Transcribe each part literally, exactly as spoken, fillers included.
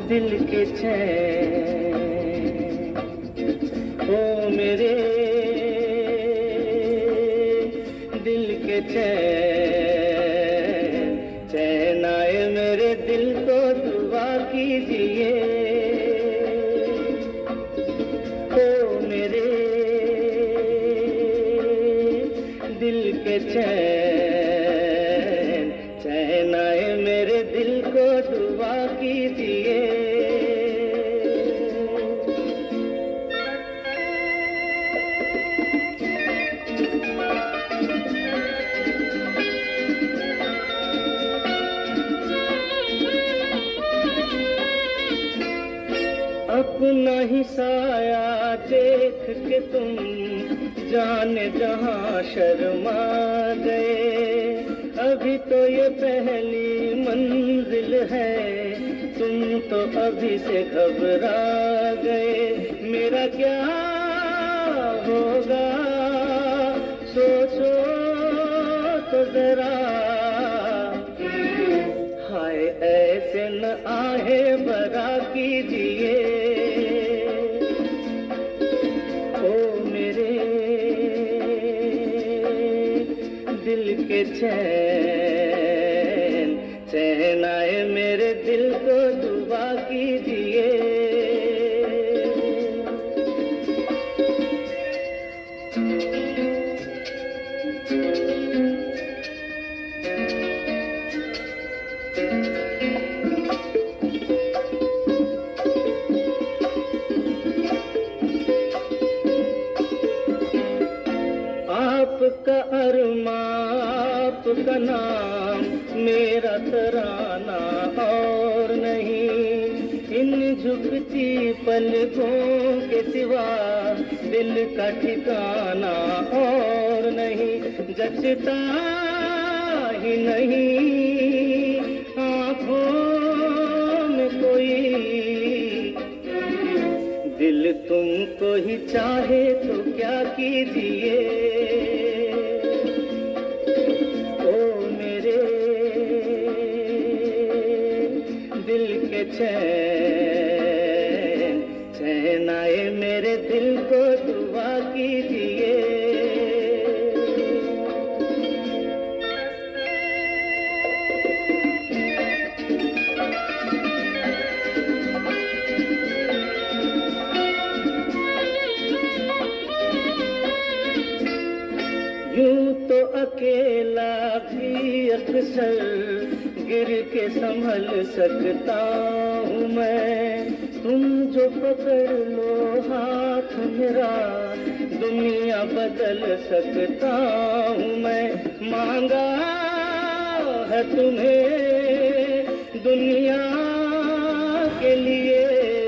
दिल के चैन, ओ मेरे दिल के चैन, चैन आए मेरे दिल को दुआ कीजिए। ओ मेरे दिल के चैन, चैन आए मेरे दिल को दुआ कीजिए। अपना ही साया देख के तुम जाने जहां शर्मा गए। अभी तो ये पहली मंजिल है, तुम तो अभी से घबरा गए। मेरा क्या होगा सोचो तो जरा, हाय ऐसे न आहे भरा कीजिए। ओ मेरे दिल के चैन, चैन आए मेरे दिल को दुआ कीजिए। आपका अरमा, आपका नाम, मेरा तराना और नहीं। इन झुकती पलकों के सिवा दिल का ठिकाना और नहीं। जचता ही नहीं आँखों में कोई, दिल तुमको ही चाहे तो क्या कीजिए। ओ मेरे दिल के चैन, चैन आए मेरे दिल को दुआ कीजिए। यूं तो अकेला भी अक्सर गिर के संभल सकता हूँ मैं। तुम जो पकड़ लो हाथ मेरा, दुनिया बदल सकता हूँ मैं। मांगा है तुम्हें दुनिया के लिए,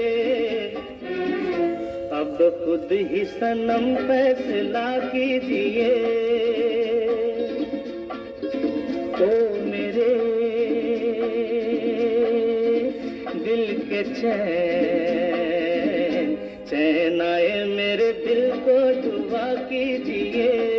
अब खुद ही सनम फैसला कीजिए। ओ मेरे दिल के चैन, चैन आए मेरे दिल को दुआ कीजिए।